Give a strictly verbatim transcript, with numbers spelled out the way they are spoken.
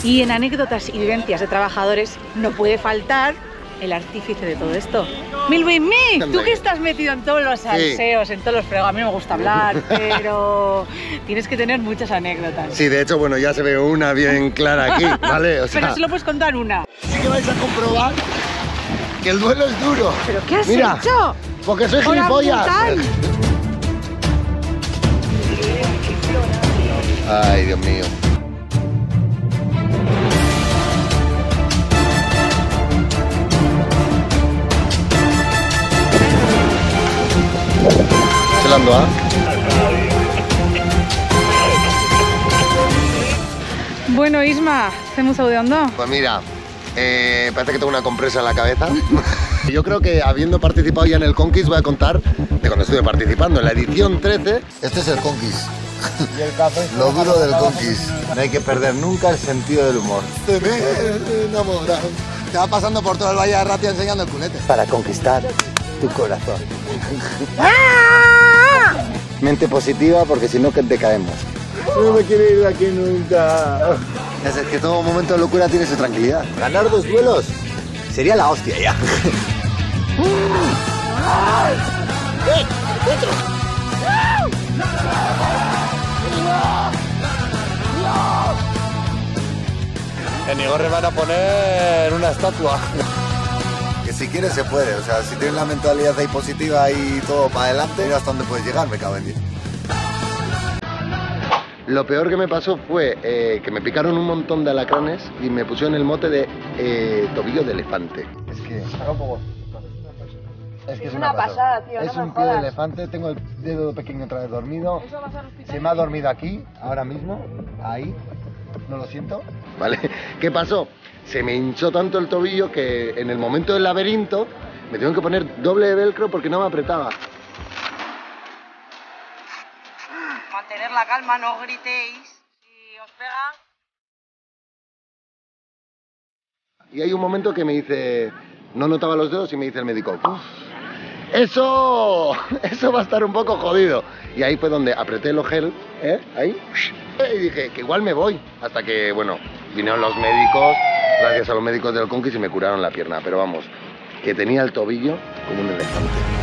Y en anécdotas y vivencias de trabajadores no puede faltar el artífice de todo esto. Milwin Me, tú que estás metido en todos los salseos, sí, en todos los fregados, a mí no me gusta hablar, pero tienes que tener muchas anécdotas. Sí, de hecho, bueno, ya se ve una bien clara aquí, ¿vale? O sea, pero si lo puedes contar una. Sí que vais a comprobar que el duelo es duro. ¿Pero qué has Mira, hecho? Porque soy gilipollas. Ay, Dios mío. Celando, ¿ah? Bueno, Isma, ¿hacemos audio andando? Pues mira, eh, parece que tengo una compresa en la cabeza. Yo creo que habiendo participado ya en el Conquist voy a contar de cuando estuve participando en la edición trece. Este es el Conquist. Y el café. Lo duro del Conquist. No hay que perder nunca el sentido del humor. Te me he enamorado. Te va pasando por todo el Valle de Ratia enseñando el culete. Para conquistar tu corazón. Mente positiva porque si no que te caemos. No me quiero ir de aquí nunca. Es que todo momento de locura tiene su tranquilidad. Ganar dos duelos sería la hostia ya. ¡Eh! ¡Otro! En Igorre van a poner una estatua. Que si quieres se puede, o sea, si tienes la mentalidad ahí positiva y todo para adelante, mira hasta dónde puedes llegar, me cago en Dios. Lo peor que me pasó fue eh, que me picaron un montón de alacranes y me pusieron el mote de eh, tobillo de elefante. Es que... Es que es, es una, una pasada, tío. Es no un pie de elefante, tengo el dedo pequeño otra vez dormido. Se me ha dormido aquí, ahora mismo, ahí. No lo siento. ¿Vale? ¿Qué pasó? Se me hinchó tanto el tobillo que en el momento del laberinto me tuvieron que poner doble de velcro porque no me apretaba. Mantener la calma, no gritéis. Si os pegan... Y hay un momento que me dice... No notaba los dedos y me dice el médico... Uf, eso... Eso va a estar un poco jodido. Y ahí fue donde apreté el ojel, ¿eh? Ahí... Y dije que igual me voy. Hasta que, bueno, vinieron los médicos... Gracias a los médicos del Conquist y me curaron la pierna. Pero vamos, que tenía el tobillo como un elefante.